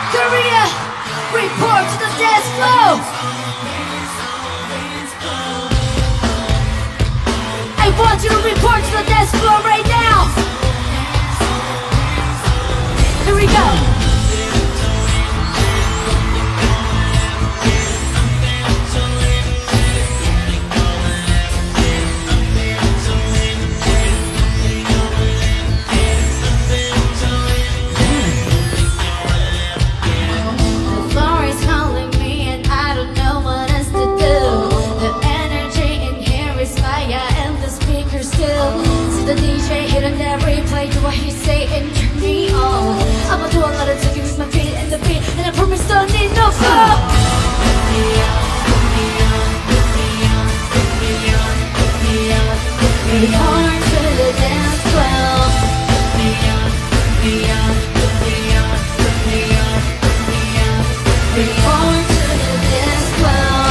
Korea, report to the dance floor. I want you to report to the dance floor right now. Here we go. The DJ hit on that replay, do what he say and turn me on. I'ma do a lot of talking with my feet and the beat, and I promise don't need no phone. Return to the dance floor. Return to the dance floor.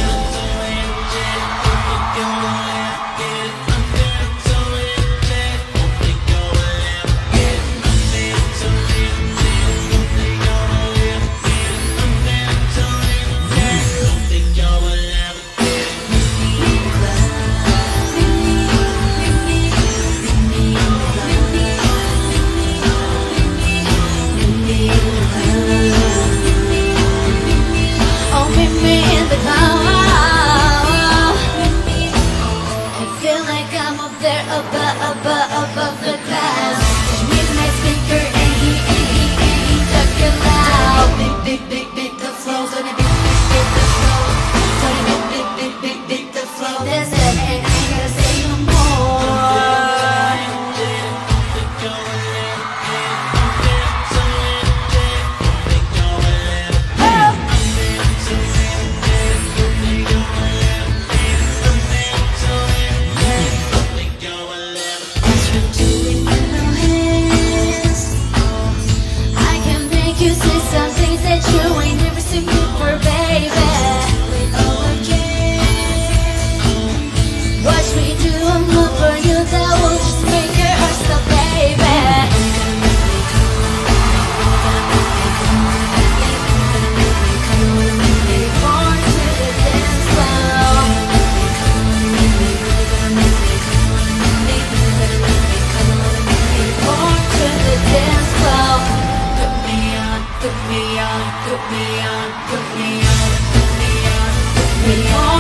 Above the clouds, midnight speaker and he talking loud. Big the flow, gonna be big the flow, gonna be big the flow. That's it, and I ain't gotta say no more. Put me on, put me on, put me on, put me on.